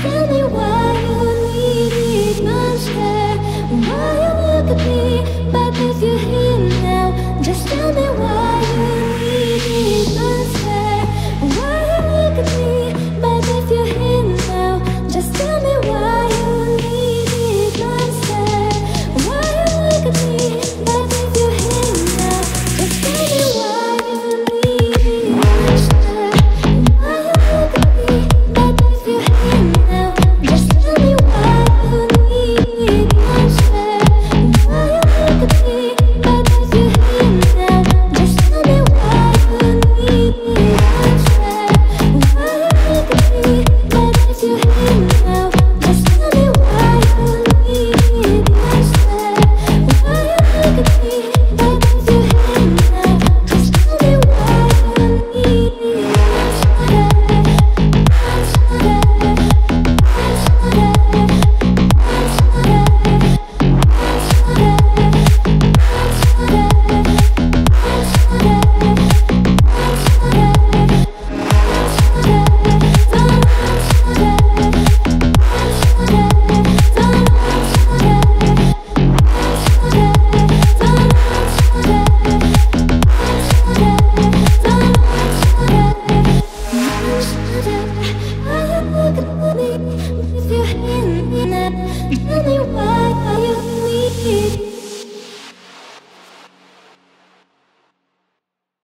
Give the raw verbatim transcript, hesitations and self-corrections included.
tell me why you need it, monster. Why you look at me, but if you're here now, just tell me why you need it, monster. Why you look at me, but if you're here now, just tell me why you need it, monster. Why you look at me, but if you're here now, just tell me why you need it, monster. Why you look at me, but if you're here now, just tell me why you need it, monster. Why you look at me, but if you're here now, just tell me why you need it, monster. Why you look at me, but if you're here now, just tell me why you need it, monster. Why you look at me, but if you're here now, just tell me why you need it, monster. If you're here now, tell me why you need it.